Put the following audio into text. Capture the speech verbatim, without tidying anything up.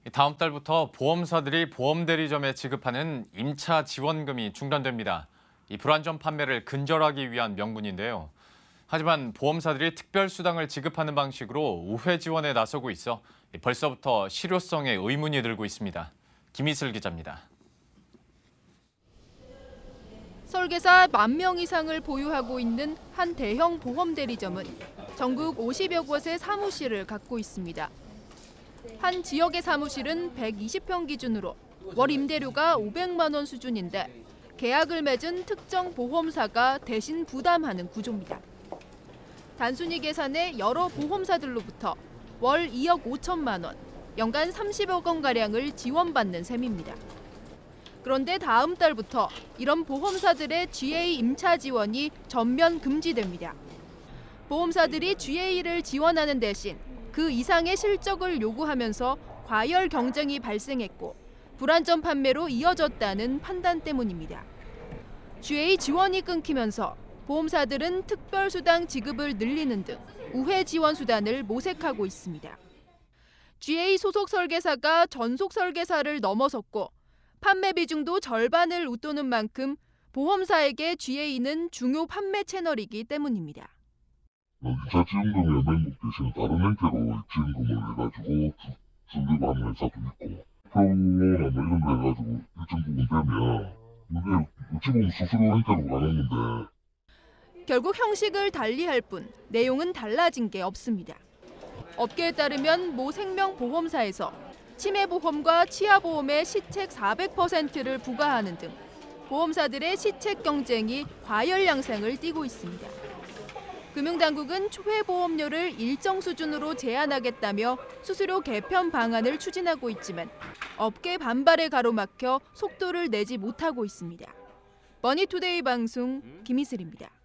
다음 달부터 보험사들이 보험대리점에 지급하는 임차 지원금이 중단됩니다. 이 불안전 판매를 근절하기 위한 명분인데요. 하지만 보험사들이 특별수당을 지급하는 방식으로 우회 지원에 나서고 있어 벌써부터 실효성에 의문이 들고 있습니다. 김희슬 기자입니다. 설계사 만 명 이상을 보유하고 있는 한 대형 보험 대리점은 전국 오십여 곳의 사무실을 갖고 있습니다. 한 지역의 사무실은 백이십 평 기준으로 월 임대료가 오백만 원 수준인데 계약을 맺은 특정 보험사가 대신 부담하는 구조입니다. 단순히 계산해 여러 보험사들로부터 월 이억 오천만 원, 연간 삼십억 원가량을 지원받는 셈입니다. 그런데 다음 달부터 이런 보험사들의 지에이 임차 지원이 전면 금지됩니다. 보험사들이 지에이를 지원하는 대신 그 이상의 실적을 요구하면서 과열 경쟁이 발생했고 불안전 판매로 이어졌다는 판단 때문입니다. 지에이 지원이 끊기면서 보험사들은 특별수당 지급을 늘리는 등 우회 지원 수단을 모색하고 있습니다. 지에이 소속 설계사가 전속 설계사를 넘어섰고 판매 비중도 절반을 웃도는 만큼 보험사에게 지에이는 중요 판매 채널이기 때문입니다. 이차 지원금의 명목 대신 다른 형태로 지원금을 해가지고 수주하는 회사도 있고 표나 뭐 이런 거 해가지고 일정 부분 되면 이게 어찌 보면 수수료 형태로 가는 건데 결국 형식을 달리할 뿐 내용은 달라진 게 없습니다. 업계에 따르면 모 생명보험사에서 치매보험과 치아보험의 시책 사백 퍼센트를 부과하는 등 보험사들의 시책 경쟁이 과열 양상을 띠고 있습니다. 금융당국은 초회보험료를 일정 수준으로 제한하겠다며 수수료 개편 방안을 추진하고 있지만 업계 반발에 가로막혀 속도를 내지 못하고 있습니다. 머니투데이 방송 김희슬입니다.